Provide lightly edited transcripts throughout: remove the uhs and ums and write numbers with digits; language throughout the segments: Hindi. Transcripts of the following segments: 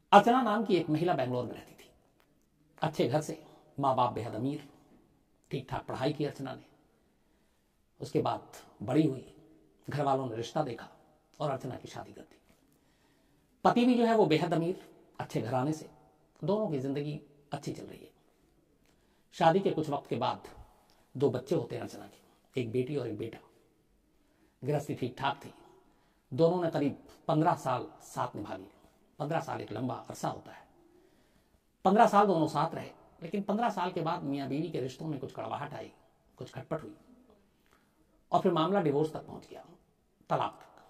अर्चना नाम की एक महिला बेंगलोर में रहती थी। अच्छे घर से, माँ बाप बेहद अमीर, ठीक ठाक पढ़ाई की अर्चना ने। उसके बाद बड़ी हुई, घर वालों ने रिश्ता देखा और अर्चना की शादी कर दी। पति भी जो है वो बेहद अमीर, अच्छे घराने से। दोनों की जिंदगी अच्छी चल रही है। शादी के कुछ वक्त के बाद 2 बच्चे होते हैं अर्चना के, एक बेटी और एक बेटा। गृहस्थी ठीक ठाक थी। दोनों ने करीब 15 साल साथ निभा लिए। 15 साल एक लंबा अरसा होता है। 15 साल दोनों साथ रहे, लेकिन 15 साल के बाद मियाँ बीवी के रिश्तों में कुछ कड़वाहट आई, कुछ खटपट हुई और फिर मामला डिवोर्स तक पहुंच गया, तलाक तक।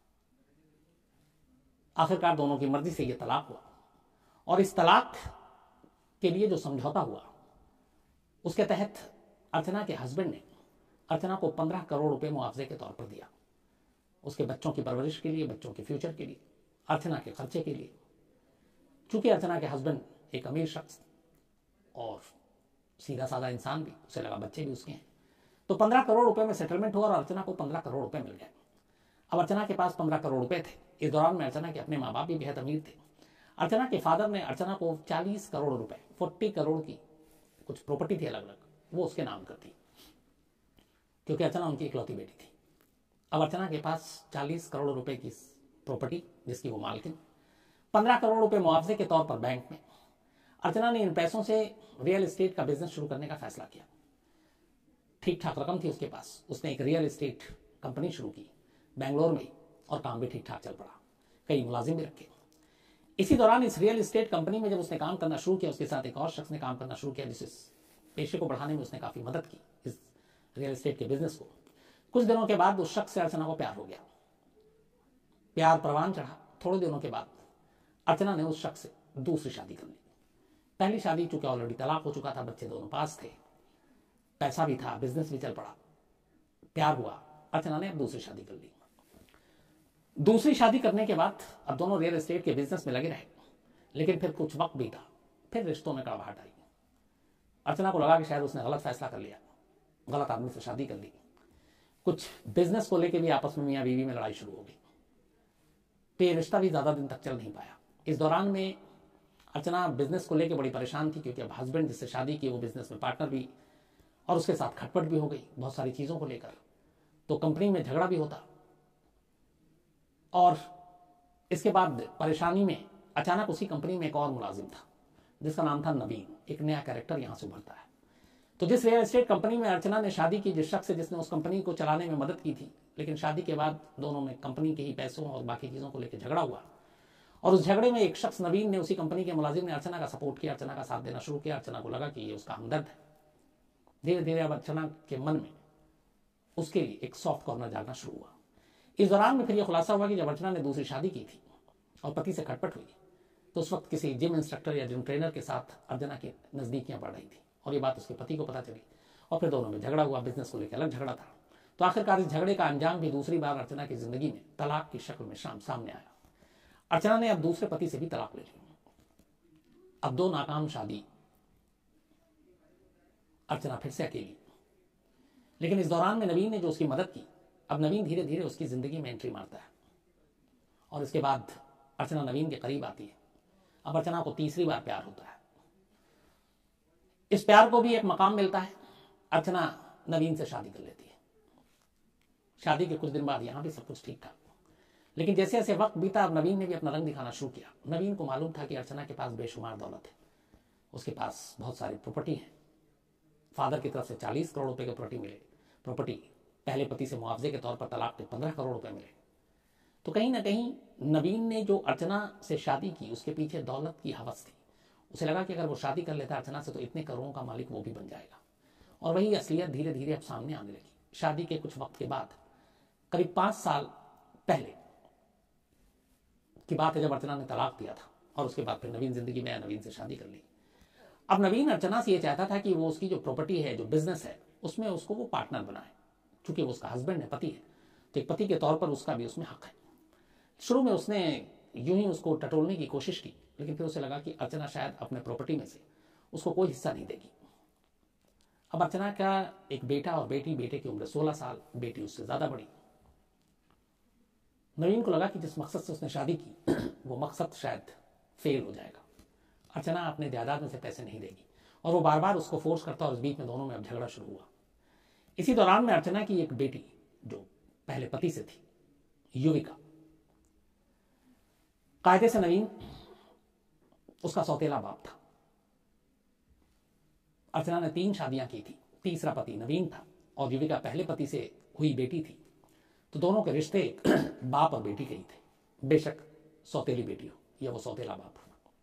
आखिरकार दोनों की मर्जी से यह तलाक हुआ और इस तलाक के लिए जो समझौता हुआ उसके तहत अर्चना के हस्बैंड ने अर्चना को 15 करोड़ रुपए मुआवजे के तौर पर दिया, उसके बच्चों की परवरिश के लिए, बच्चों के फ्यूचर के लिए, अर्चना के खर्चे के लिए। चूंकि अर्चना के हस्बैंड एक अमीर शख्स और सीधा साधा इंसान भी, उसे लगा बच्चे भी उसके हैं, तो 15 करोड़ रुपए में सेटलमेंट हुआ और अर्चना को 15 करोड़ रुपए मिल गए। अब अर्चना के पास 15 करोड़ रुपए थे। इस दौरान में अर्चना के अपने माँ बाप भी बेहद अमीर थे। अर्चना के फादर ने अर्चना को 40 करोड़ रुपए, 40 करोड़ की कुछ प्रॉपर्टी थी अलग अलग, वो उसके नाम कर दी, क्योंकि अर्चना उनकी इकलौती बेटी थी। अब अर्चना के पास 40 करोड़ रुपए की प्रॉपर्टी, जिसकी वो मालकिन, 15 करोड़ रुपए मुआवजे के तौर पर बैंक में। अर्चना ने इन पैसों से रियल एस्टेट का बिजनेस शुरू करने का फैसला किया। ठीक ठाक रकम थी उसके पास, उसने एक रियल एस्टेट कंपनी शुरू की बेंगलोर में और काम भी ठीक ठाक चल पड़ा, कई मुलाजिम भी रखे। इसी दौरान इस रियल एस्टेट कंपनी में जब उसने काम करना शुरू किया, उसके साथ एक और शख्स ने काम करना शुरू किया, जिस पेशे को बढ़ाने में उसने काफी मदद की, इस रियल एस्टेट के बिजनेस को। कुछ दिनों के बाद उस शख्स से अर्चना को प्यार हो गया, प्यार परवान चढ़ा। थोड़े दिनों के बाद अर्चना ने उस शख्स से दूसरी शादी कर ली। पहली शादी चूंकि ऑलरेडी तलाक हो चुका था, बच्चे दोनों पास थे, पैसा भी था, बिजनेस भी चल पड़ा, प्यार हुआ, अर्चना ने अब दूसरी शादी कर ली। दूसरी शादी करने के बाद अब दोनों रियल एस्टेट के बिजनेस में लगे रहे, लेकिन फिर कुछ वक्त बीता, फिर रिश्तों में कड़वाहट आई। अर्चना को लगा कि शायद उसने गलत फैसला कर लिया, गलत आदमी से शादी कर ली। कुछ बिजनेस को लेकर भी आपस में मियाँ बीवी में लड़ाई शुरू हो गई, तो ये रिश्ता भी ज्यादा दिन तक चल नहीं पाया। इस दौरान में अर्चना बिजनेस को लेकर बड़ी परेशान थी, क्योंकि अब हस्बैंड जिससे शादी की वो बिजनेस में पार्टनर भी, और उसके साथ खटपट भी हो गई बहुत सारी चीजों को लेकर। तो कंपनी में झगड़ा भी होता और इसके बाद परेशानी में अचानक उसी कंपनी में एक और मुलाजिम था जिसका नाम था नवीन। एक नया कैरेक्टर यहां से उभरता है। तो जिस रियल एस्टेट कंपनी में अर्चना ने शादी की, जिस शख्स से जिसने उस कंपनी को चलाने में मदद की थी, लेकिन शादी के बाद दोनों में कंपनी के ही पैसों और बाकी चीजों को लेकर झगड़ा हुआ और उस झगड़े में एक शख्स नवीन ने, उसी कंपनी के मुलाजिम ने अर्चना का सपोर्ट किया, अर्चना का साथ देना शुरू किया। अर्चना को लगा कि ये उसका हमदर्द है। धीरे धीरे अब अर्चना के मन में उसके लिए एक सॉफ्ट कॉर्नर जागना शुरू हुआ। इस दौरान में फिर यह खुलासा हुआ कि जब अर्चना ने दूसरी शादी की थी और पति से खटपट हुई, तो उस वक्त किसी जिम इंस्ट्रक्टर या जिम ट्रेनर के साथ अर्चना की नजदीकियां बढ़ रही थी और ये बात उसके पति को पता चली और फिर दोनों में झगड़ा हुआ। बिजनेस को लेकर अलग झगड़ा था। तो आखिरकार इस झगड़े का अंजाम भी दूसरी बार अर्चना की जिंदगी में तलाक की शक्ल में सामने आया। अर्चना ने अब दूसरे पति से भी तलाक ले ली। अब 2 नाकाम शादी, अर्चना फिर से अकेली। लेकिन इस दौरान में नवीन ने जो उसकी मदद की, अब नवीन धीरे धीरे उसकी जिंदगी में एंट्री मारता है और इसके बाद अर्चना नवीन के करीब आती है। अब अर्चना को तीसरी बार प्यार होता है। इस प्यार को भी एक मकाम मिलता है। अर्चना नवीन से शादी कर लेती है। शादी के कुछ दिन बाद यहां भी सब कुछ ठीक था, लेकिन जैसे जैसे वक्त बीता, अब नवीन ने भी अपना रंग दिखाना शुरू किया। नवीन को मालूम था कि अर्चना के पास बेशुमार दौलत है, उसके पास बहुत सारी प्रॉपर्टी है। फादर की तरफ से 40 करोड़ रुपए की प्रॉपर्टी पहले पति से मुआवजे के तौर पर तलाक के 15 करोड़ रुपए मिले। तो कहीं ना कहीं नवीन ने जो अर्चना से शादी की, उसके पीछे दौलत की हवस थी। उसे लगा कि अगर वो शादी कर लेता अर्चना से तो इतने करोड़ों का मालिक वो भी बन जाएगा। और वही असलियत धीरे धीरे अब सामने आने लगी। शादी के कुछ वक्त के बाद, करीब 5 साल पहले की बात है, जब अर्चना ने तलाक दिया था और उसके बाद फिर नवीन जिंदगी में नवीन से शादी कर ली। अब नवीन अर्चना से ये चाहता था कि वो उसकी जो प्रॉपर्टी है, जो बिजनेस है, उसमें उसको वो पार्टनर बनाए। चूंकि वो उसका हस्बैंड है, पति है, तो एक पति के तौर पर उसका भी उसमें हक है। शुरू में उसने यूं ही उसको टटोलने की कोशिश की, लेकिन फिर उसे लगा कि अर्चना शायद अपने प्रॉपर्टी में से उसको कोई हिस्सा नहीं देगी। अब अर्चना का एक बेटा और बेटी, बेटे की उम्र 16 साल, बेटी उससे ज्यादा बड़ी। नवीन को लगा कि जिस मकसद से उसने शादी की वो मकसद शायद फेल हो जाएगा। अर्चना अपने जायदाद में से पैसे नहीं देगी और वो बार बार उसको फोर्स करता और इस बीच में दोनों में अब झगड़ा शुरू हुआ। इसी दौरान में अर्चना की एक बेटी जो पहले पति से थी, युविका, कायदे से नवीन उसका सौतेला बाप था। अर्चना ने 3 शादियां की थी, तीसरा पति नवीन था और युविका पहले पति से हुई बेटी थी, तो दोनों के रिश्ते बाप और बेटी के ही थे। बेशक सौतेली बेटी हो या वो सौतेला बाप हो।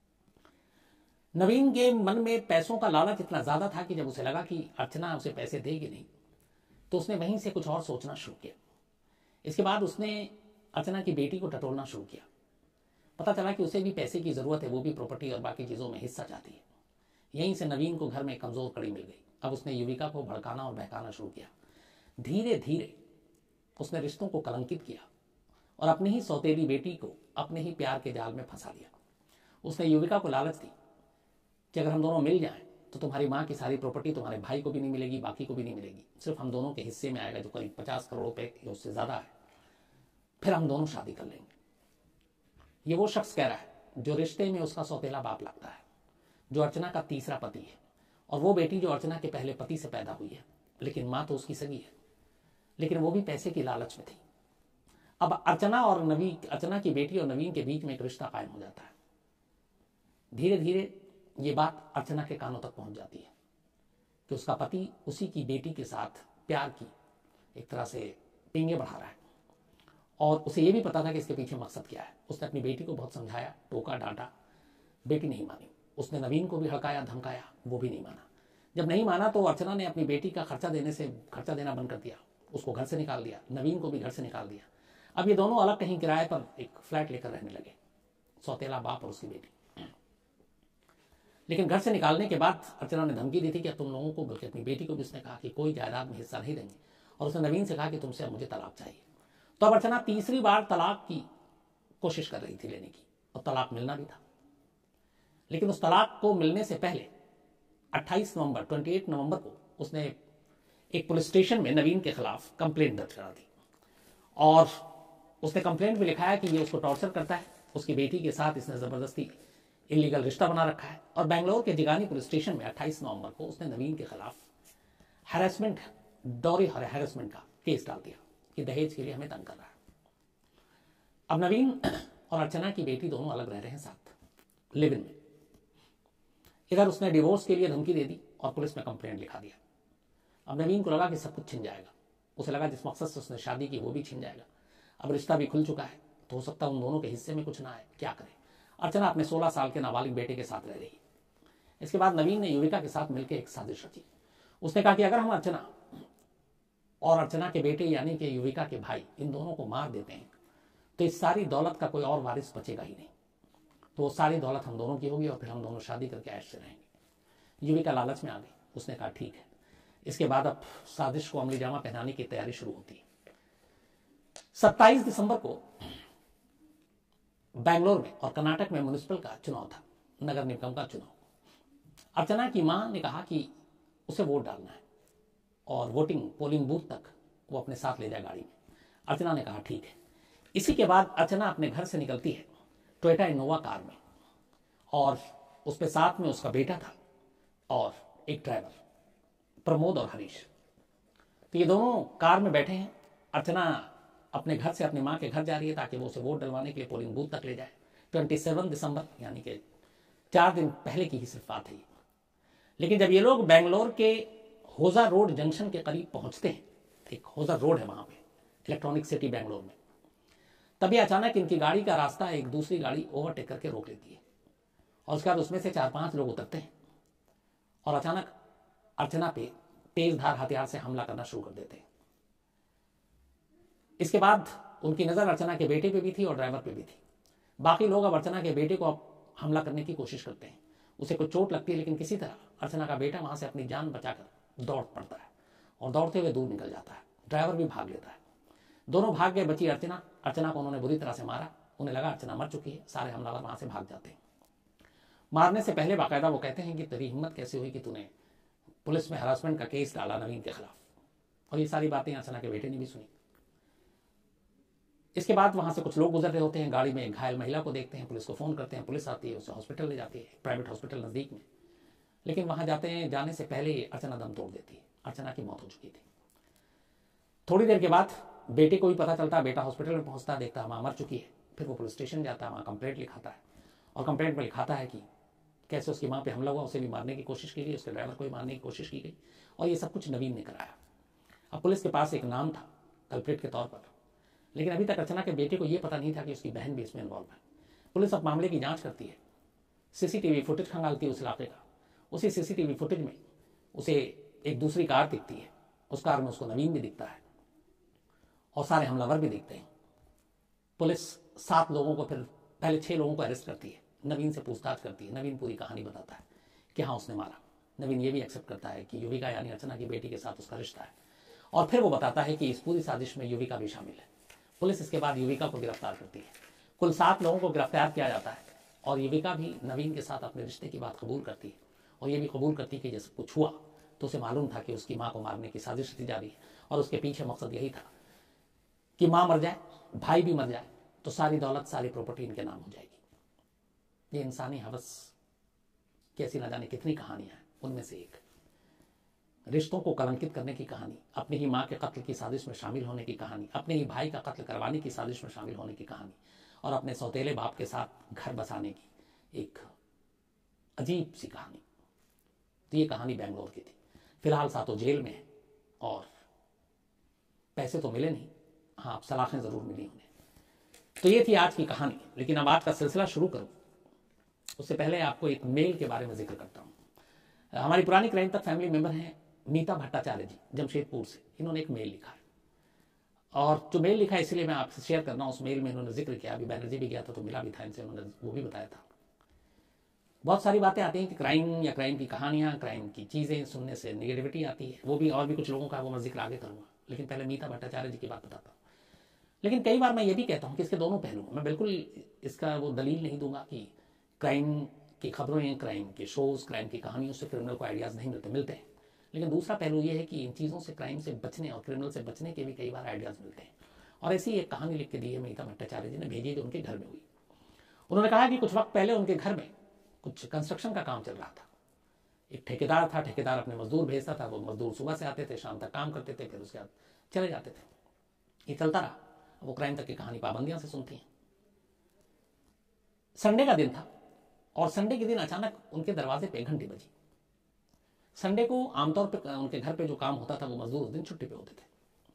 नवीन के मन में पैसों का लालच इतना ज्यादा था कि जब उसे लगा कि अर्चना उसे पैसे देगी नहीं, तो उसने वहीं से कुछ और सोचना शुरू किया। इसके बाद उसने अर्चना की बेटी को टटोलना शुरू किया। पता चला कि उसे भी पैसे की जरूरत है, वो भी प्रॉपर्टी और बाकी चीजों में हिस्सा चाहती है। यहीं से नवीन को घर में कमजोर कड़ी मिल गई। अब उसने युविका को भड़काना और बहकाना शुरू किया। धीरे धीरे उसने रिश्तों को कलंकित किया और अपनी ही सौतेली बेटी को अपने ही प्यार के जाल में फंसा दिया। उसने युविका को लालच दी कि अगर हम दोनों मिल जाएं तो तुम्हारी माँ की सारी प्रॉपर्टी तुम्हारे भाई को भी नहीं मिलेगी, बाकी को भी नहीं मिलेगी, सिर्फ हम दोनों के हिस्से में आएगा जो करीब 50 करोड़ रुपए या उससे ज्यादा है। फिर हम दोनों शादी कर लेंगे। ये वो शख्स कह रहा है जो रिश्ते में उसका सौतेला बाप लगता है, जो अर्चना का तीसरा पति है, और वो बेटी जो अर्चना के पहले पति से पैदा हुई है, लेकिन माँ तो उसकी सगी है, लेकिन वो भी पैसे की लालच में थी। अब अर्चना की बेटी और नवीन के बीच में एक रिश्ता कायम हो जाता है। धीरे धीरे ये बात अर्चना के कानों तक पहुंच जाती है कि उसका पति उसी की बेटी के साथ प्यार की एक तरह से पींगे बढ़ा रहा है, और उसे ये भी पता था कि इसके पीछे मकसद क्या है। उसने अपनी बेटी को बहुत समझाया, टोका, डांटा, बेटी नहीं मानी। उसने नवीन को भी हड़काया, धमकाया, वो भी नहीं माना। जब नहीं माना तो अर्चना ने अपनी बेटी का खर्चा देना बंद कर दिया, उसको घर से निकाल दिया, नवीन को भी घर से निकाल दिया। अब ये दोनों अलग कहीं किराए पर एक फ्लैट लेकर रहने लगे, सौतेला बाप और उसकी बेटी। लेकिन घर से निकालने के बाद अर्चना ने धमकी दी थी कि तुम लोगों को, बल्कि अपनी बेटी को भी उसने कहा कि कोई जायदाद में हिस्सा नहीं देंगे, और उसने नवीन से कहा कि तुमसे अब मुझे तलाक चाहिए। तो अब अर्चना तीसरी बार तलाक की कोशिश कर रही थी लेने की, और तलाक मिलना भी था। लेकिन उस तलाक को मिलने से पहले 28 नवंबर को उसने एक पुलिस स्टेशन में नवीन के खिलाफ कंप्लेंट दर्ज करा दी, और उसने कंप्लेंट में लिखाया कि ये उसको टॉर्चर करता है, उसकी बेटी के साथ इसने जबरदस्ती इलीगल रिश्ता बना रखा है। और बेंगलोर के जिगानी पुलिस स्टेशन में 28 नवंबर को उसने नवीन के खिलाफ हैरेसमेंट, डॉरी हैरेसमेंट का केस डाल दिया कि दहेज के लिए हमें तंग कर रहा है। अब नवीन और अर्चना की बेटी दोनों अलग रह रहे हैं साथ, लिव इन में। इधर उसने डिवोर्स के लिए धमकी दे दी और पुलिस में कंप्लेंट लिखा दिया। अब नवीन को लगा कि सब कुछ छिन जाएगा। उसे लगा जिस मकसद से उसने शादी की वो भी छिन जाएगा। अब रिश्ता भी खुल चुका है, तो हो सकता है उन दोनों के हिस्से में कुछ ना आए। क्या करे? अर्चना अपने 16 साल के नाबालिग बेटे के साथ रह रही। इसके बाद नवीन ने युविका के साथ मिलकर एक साजिश रची। उसने कहा कि अगर हम अर्चना और अर्चना के बेटे यानी कि युविका के भाई, इन दोनों को मार देते हैं तो इस सारी दौलत का कोई और वारिस बचेगा ही नहीं, तो वो सारी दौलत हम दोनों की होगी और फिर हम दोनों शादी करके ऐश से रहेंगे। युविका लालच में आ गई। उसने कहा ठीक है। इसके बाद अब साजिश को अमली जामा पहनाने की तैयारी शुरू होती है। 27 दिसंबर को बेंगलोर में और कर्नाटक में म्युनिसिपल का चुनाव था, नगर निगम का चुनाव। अर्चना की मां ने कहा कि उसे वोट डालना है और पोलिंग बूथ तक वो अपने साथ ले जाए गाड़ी में। अर्चना ने कहा ठीक है। इसी के बाद अर्चना अपने घर से निकलती है टोयोटा इनोवा कार में, और उस पे साथ में उसका बेटा था और एक ड्राइवर, प्रमोद और हरीश। तो ये दोनों कार में बैठे हैं। अर्चना अपने घर से अपनी मां के घर जा रही है ताकि वो उसे वोट डलवाने के लिए पोलिंग बूथ तक ले जाए। 27 दिसंबर यानी कि 4 दिन पहले की ही सिर्फ बात है। लेकिन जब ये लोग बेंगलोर के होजा रोड जंक्शन के करीब पहुंचते हैं, एक होजा रोड है वहां पे, इलेक्ट्रॉनिक सिटी बेंगलोर में, तभी अचानक इनकी गाड़ी का रास्ता एक दूसरी गाड़ी ओवरटेक करके रोक लेती है, और उसके बाद उसमें से 4-5 लोग उतरते हैं और अचानक अर्चना पे तेज धार हथियार से हमला करना शुरू कर देते हैं। इसके बाद उनकी नजर अर्चना के बेटे पे भी थी और ड्राइवर पे भी थी। बाकी लोग अब अर्चना के बेटे को अब हमला करने की कोशिश करते हैं। उसे कुछ चोट लगती है, लेकिन किसी तरह अर्चना का बेटा वहां से अपनी जान बचाकर दौड़ पड़ता है और दौड़ते हुए दूर निकल जाता है। ड्राइवर भी भाग लेता है। दोनों भाग गए, बची अर्चना। अर्चना को उन्होंने बुरी तरह से मारा। उन्हें लगा अर्चना मर चुकी है। सारे हमलावर वहां से भाग जाते हैं। मारने से पहले बाकायदा वो कहते हैं कि तेरी हिम्मत कैसे हुई कि तूने पुलिस में हरासमेंट का केस डाला नवीन के खिलाफ। और ये सारी बातें अर्चना के बेटे ने भी सुनी। इसके बाद वहाँ से कुछ लोग गुजर रहे होते हैं, गाड़ी में एक घायल महिला को देखते हैं, पुलिस को फ़ोन करते हैं, पुलिस आती है, उसे हॉस्पिटल ले जाती है, प्राइवेट हॉस्पिटल नज़दीक में। लेकिन वहाँ जाने से पहले ही अर्चना दम तोड़ देती है। अर्चना की मौत हो चुकी थी। थोड़ी देर के बाद बेटे को भी पता चलता है, बेटा हॉस्पिटल में पहुँचता, देखता है माँ मर चुकी है। फिर वो पुलिस स्टेशन जाता है, वहाँ कंप्लेंट लिखाता है और कंप्लेंट में लिखाता है कि कैसे उसकी माँ पे हमला हुआ, उसे भी मारने की कोशिश की गई, उसके ड्राइवर को भी मारने की कोशिश की गई, और ये सब कुछ नवीन ने कराया। अब पुलिस के पास एक नाम था कल्प्रिट के तौर पर, लेकिन अभी तक अर्चना के बेटे को यह पता नहीं था कि उसकी बहन भी इसमें इन्वॉल्व है। पुलिस अब मामले की जांच करती है, सीसीटीवी फुटेज खंगालती है उस इलाके का। उसी सीसीटीवी फुटेज में उसे एक दूसरी कार दिखती है, उस कार में उसको नवीन भी दिखता है और सारे हमलावर भी दिखते हैं। पुलिस 7 लोगों को, फिर पहले 6 लोगों को अरेस्ट करती है, नवीन से पूछताछ करती है। नवीन पूरी कहानी बताता है कि हाँ उसने मारा। नवीन ये भी एक्सेप्ट करता है कि युविका यानी अर्चना की बेटी के साथ उसका रिश्ता है, और फिर वो बताता है कि इस पूरी साजिश में युविका भी शामिल है। पुलिस इसके बाद युविका को गिरफ्तार करती है। कुल 7 लोगों को गिरफ्तार किया जाता है और युविका भी नवीन के साथ अपने रिश्ते की बात कबूल करती है, और ये भी कबूल करती है कि जैसे कुछ हुआ तो उसे मालूम था कि उसकी माँ को मारने की साजिश की जा रही है, और उसके पीछे मकसद यही था कि माँ मर जाए, भाई भी मर जाए, तो सारी दौलत, सारी प्रॉपर्टी इनके नाम हो जाएगी। ये इंसानी हवस कैसी ना जाने कितनी कहानियां हैं, उनमें से एक रिश्तों को कलंकित करने की कहानी, अपनी ही माँ के कत्ल की साजिश में शामिल होने की कहानी, अपने ही भाई का कत्ल करवाने की साजिश में शामिल होने की कहानी, और अपने सौतेले बाप के साथ घर बसाने की एक अजीब सी कहानी। तो ये कहानी बेंगलोर की थी। फिलहाल सातों जेल में है और पैसे तो मिले नहीं, हाँ सलाखें जरूर मिली उन्हें। तो ये थी आज की कहानी। लेकिन अब आज का सिलसिला शुरू करूं उससे पहले आपको एक मेल के बारे में जिक्र करता हूं। हमारी पुरानी क्राइम तक फैमिली मेंबर हैं मीता भट्टाचार्य जी, जमशेदपुर से। इन्होंने एक मेल लिखा है, और जो मेल लिखा है इसलिए मैं आपसे शेयर कर रहा हूं। उस मेल में इन्होंने जिक्र किया, अभी बैनर्जी भी गया था तो मिला भी था इनसे, उन्होंने वो भी बताया था। बहुत सारी बातें आती हैं कि क्राइम या क्राइम की कहानियां, क्राइम की चीजें सुनने से निगेटिविटी आती है, वो भी और भी कुछ लोगों का, वो मैं जिक्र आगे करूंगा। लेकिन पहले मीता भट्टाचार्य जी की बात बताता हूँ। लेकिन कई बार मैं ये भी कहता हूँ कि इसके दोनों पहलू, मैं बिल्कुल इसका वो दलील नहीं दूंगा कि क्राइम की खबरें, क्राइम के शोज, क्राइम की कहानियों से क्रिमिनल को आइडियाज नहीं मिलते हैं। लेकिन दूसरा पहलू ये है कि इन चीज़ों से, क्राइम से बचने और क्रिमिनल से बचने के भी कई बार आइडियाज मिलते हैं। और ऐसी एक कहानी लिख के दी है मीता भट्टाचार्य जी ने, भेजी है, जो उनके घर में हुई। उन्होंने कहा कि कुछ वक्त पहले उनके घर में कुछ कंस्ट्रक्शन का काम चल रहा था। एक ठेकेदार था, ठेकेदार अपने मजदूर भेजता था, वो मजदूर सुबह से आते थे, शाम तक काम करते थे, फिर उसके बाद चले जाते थे। ये चलता रहा। वो क्राइम तक की कहानी पाबंदियां से सुनती हैं। संडे का दिन था और संडे के दिन अचानक उनके दरवाजे पे घंटी बजी। संडे को आमतौर पे उनके घर पे जो काम होता था, वो मजदूर उस दिन छुट्टी पे होते थे,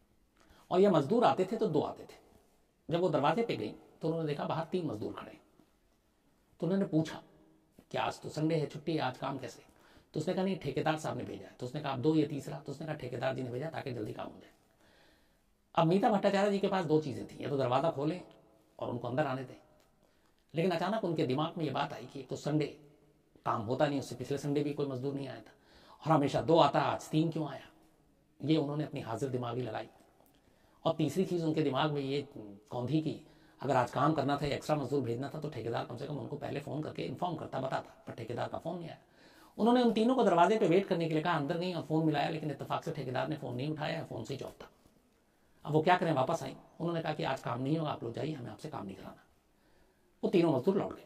और ये मजदूर आते थे तो 2 आते थे। जब वो दरवाजे पे गई तो उन्होंने देखा बाहर 3 मजदूर खड़े। तो उन्होंने पूछा कि आज तो संडे है, छुट्टी है, आज काम कैसे? तो उसने कहा नहीं, ठेकेदार साहब ने भेजा है। तो उसने कहा आप 2 या तीसरा? तो उसने कहा ठेकेदार जी ने भेजा ताकि जल्दी काम हो जाए। अब मीता भट्टाचार्य जी के पास 2 चीजें थी, या तो दरवाजा खोलें और उनको अंदर आने दें। लेकिन अचानक उनके दिमाग में ये बात आई कि एक तो संडे काम होता नहीं, उससे पिछले संडे भी कोई मजदूर नहीं आया था, और हमेशा 2 आता, आज 3 क्यों आया? ये उन्होंने अपनी हाजिर दिमागी लगाई। और तीसरी चीज उनके दिमाग में ये कौंधी की, अगर आज काम करना था, एक्स्ट्रा मजदूर भेजना था, तो ठेकेदार कम से कम उनको पहले फोन करके इन्फॉर्म करता, बताता। पर ठेकेदार का फोन नहीं आया। उन्होंने उन तीनों को दरवाजे पे वेट करने के लिए कहा, अंदर नहीं, और फोन मिलाया, लेकिन इत्तेफाक से ठेकेदार ने फोन नहीं उठाया, फोन स्विच ऑफ था। अब वो क्या करें, वापस आई। उन्होंने कहा कि आज काम नहीं होगा, आप लोग जाइए, हमें आपसे काम नहीं कराना। वो तीनों मजदूर लौट गए।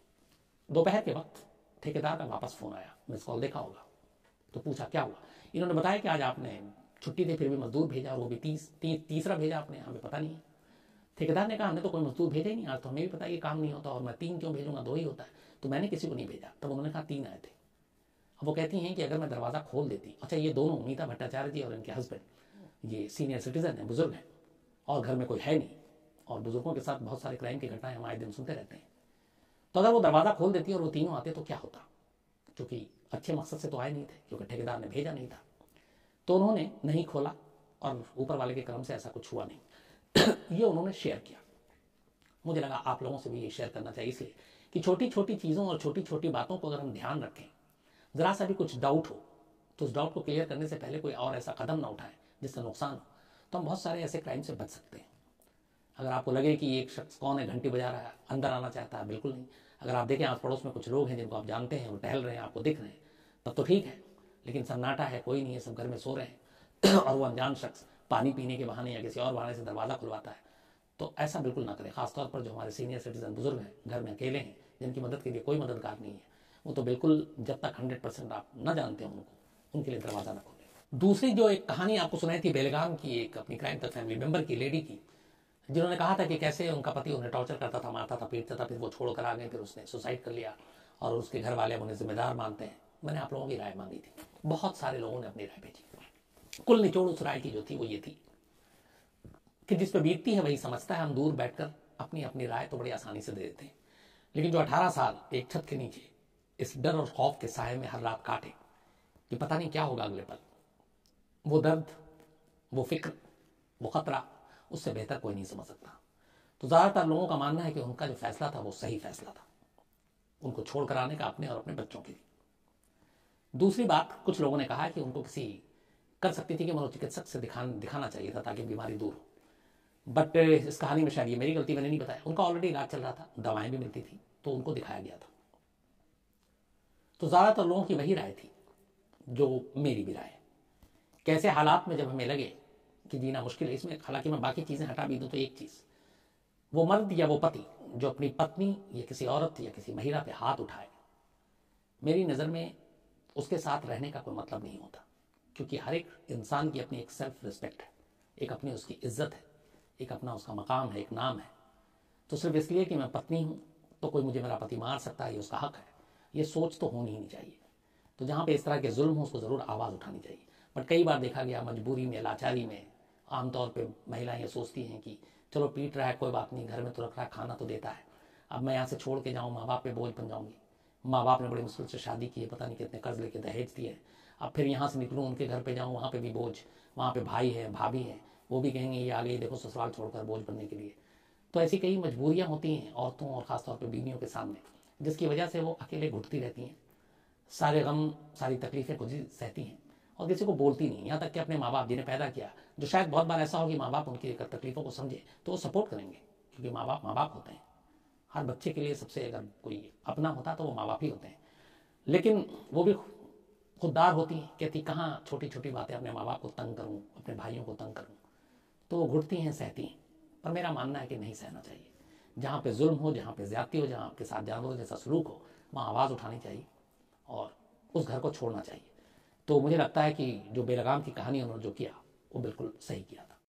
दोपहर के वक्त ठेकेदार का वापस फोन आया, मिस कॉल देखा होगा, तो पूछा क्या हुआ। इन्होंने बताया कि आज आपने छुट्टी थी, फिर भी मजदूर भेजा, और वो भी तीसरा भेजा आपने, हमें पता नहीं है। ठेकेदार ने कहा हमने तो कोई मजदूर भेजा ही नहीं, आज तो हमें भी पता है कि काम नहीं होता, और मैं 3 क्यों भेजूंगा, 2 ही होता है, तो मैंने किसी को नहीं भेजा। तब उन्होंने कहा 3 आए थे। अब वो कहती हैं कि अगर मैं दरवाजा खोल देती, अच्छा ये दोनों मीता भट्टाचार्य जी और इनके हस्बैंड ये सीनियर सिटीजन है, बुजुर्ग हैं, और घर में कोई है नहीं, और बुजुर्गों के साथ बहुत सारे क्राइम की घटनाएं हम आए दिन सुनते रहते हैं। तो अगर वो दरवाजा खोल देती और वो तीनों आते तो क्या होता? क्योंकि अच्छे मकसद से तो आए नहीं थे, क्योंकि ठेकेदार ने भेजा नहीं था। तो उन्होंने नहीं खोला, और ऊपर वाले के क्रम से ऐसा कुछ हुआ नहीं। ये उन्होंने शेयर किया। मुझे लगा आप लोगों से भी ये शेयर करना चाहिए, इसलिए कि छोटी छोटी चीज़ों और छोटी छोटी बातों को अगर हम ध्यान रखें, ज़रा सा भी कुछ डाउट हो तो उस डाउट को क्लियर करने से पहले कोई और ऐसा कदम ना उठाएं जिससे नुकसान हो, तो हम बहुत सारे ऐसे क्राइम से बच सकते हैं। अगर आपको लगे कि एक शख्स कौन है, घंटी बजा रहा है, अंदर आना चाहता है, बिल्कुल नहीं। अगर आप देखें आस पड़ोस में कुछ लोग हैं जिनको आप जानते हैं, वो टहल रहे हैं, आपको दिख रहे हैं, तब तो ठीक है। लेकिन सन्नाटा है, कोई नहीं है, सब घर में सो रहे हैं, और वो अनजान शख्स पानी पीने के बहाने या किसी और बहाने से दरवाज़ा खुलवाता है, तो ऐसा बिल्कुल ना करें। खासतौर पर जो हमारे सीनियर सिटीजन बुजुर्ग हैं, घर में अकेले हैं, जिनकी मदद के लिए कोई मददगार नहीं है, वो तो बिल्कुल जब तक 100% आप न जानते हैं उनको, उनके लिए दरवाज़ा न खोलें। दूसरी जो एक कहानी आपको सुनाई थी बेलगाम की, एक अपनी क्राइम तक फैमिली मेंबर की लेडी की, जिन्होंने कहा था कि कैसे उनका पति उन्हें टॉर्चर करता था, मारता था, पीटता था, फिर वो छोड़ कर आ गए, फिर उसने सुसाइड कर लिया और उसके घर वाले उन्हें जिम्मेदार मानते हैं। मैंने आप लोगों की राय मांगी थी, बहुत सारे लोगों ने अपनी राय भेजी। कुल निचोड़ उस राय की जो थी वो ये थी कि जिस पे बीतती है वही समझता है। हम दूर बैठकर अपनी अपनी राय तो बड़ी आसानी से दे देते हैं, लेकिन जो 18 साल एक छत के नीचे इस डर और खौफ के साए में हर रात काटे कि पता नहीं क्या होगा अगले पल, वो दर्द, वो फिक्र, वो खतरा, उससे बेहतर कोई नहीं समझ सकता। तो ज़्यादातर लोगों का मानना है कि उनका जो फैसला था वो सही फैसला था, उनको छोड़ कर आने का, अपने और अपने बच्चों के लिए। दूसरी बात, कुछ लोगों ने कहा है कि उनको किसी कर सकती थी कि मनोचिकित्सक से दिखाना चाहिए था ताकि बीमारी दूर हो। बट इस कहानी में शायद ये मेरी गलती, मैंने नहीं बताया, उनका ऑलरेडी इलाज चल रहा था, दवाएं भी मिलती थी, तो उनको दिखाया गया था। तो ज़्यादातर लोगों की वही राय थी जो मेरी भी राय है। कैसे हालात में जब हमें लगे कि जीना मुश्किल है, इसमें हालांकि मैं बाकी चीज़ें हटा भी दूँ तो एक चीज़, वो मर्द या वो पति जो अपनी पत्नी या किसी औरत या किसी महिला पे हाथ उठाए, मेरी नज़र में उसके साथ रहने का कोई मतलब नहीं होता, क्योंकि हर एक इंसान की अपनी एक सेल्फ रिस्पेक्ट है, एक अपनी उसकी इज्जत है, एक अपना उसका मकाम है, एक नाम है। तो सिर्फ इसलिए कि मैं पत्नी हूँ तो कोई मुझे मेरा पति मार सकता है, ये उसका हक है, ये सोच तो होनी ही नहीं चाहिए। तो जहाँ पे इस तरह के जुल्म हो उसको ज़रूर आवाज़ उठानी चाहिए। बट कई बार देखा गया मजबूरी में, लाचारी में, आमतौर पर महिलाएं ये सोचती हैं कि चलो पीट रहा है कोई बात नहीं, घर में तो रख रहा है, खाना तो देता है, अब मैं यहाँ से छोड़ के जाऊँ, माँ बाप पे बोझ बन जाऊँगी। माँ बाप ने बड़ी मुश्किल से शादी की है, पता नहीं कितने कर्ज लेके दहेज दिए, अब फिर यहाँ से निकलूँ उनके घर पे जाऊँ, वहाँ पे भी बोझ, वहाँ पे भाई है, भाभी है, वो भी कहेंगे ये आ गई देखो ससुराल छोड़कर बोझ बनने के लिए। तो ऐसी कई मजबूरियाँ होती हैं औरतों और ख़ासतौर पर बीवियों के सामने, जिसकी वजह से वो अकेले घुटती रहती हैं, सारे गम, सारी तकलीफ़ें खुद ही सहती हैं और किसी को बोलती नहीं। यहाँ तक कि अपने माँ बाप जिन्हें पैदा किया, जो शायद बहुत बार ऐसा हो कि माँ बाप उनकी तकलीफ़ों को समझे तो वो सपोर्ट करेंगे, क्योंकि माँ बाप होते हैं। हर बच्चे के लिए सबसे अगर कोई अपना होता तो वो माँ बाप ही होते हैं। लेकिन वो भी खुददार होती हैं, कहती कहाँ छोटी छोटी बातें अपने माँ बाप को तंग करूँ, अपने भाइयों को तंग करूँ, तो वो घुटती हैं, सहती हैं। पर मेरा मानना है कि नहीं सहना चाहिए। जहाँ पे जुल्म हो, जहाँ पे ज्यादती हो, जहाँ आपके साथ जानवरों जैसा सलूक हो, वहाँ आवाज़ उठानी चाहिए और उस घर को छोड़ना चाहिए। तो मुझे लगता है कि जो बेलगाम की कहानी उन्होंने जो किया वो बिल्कुल सही किया था।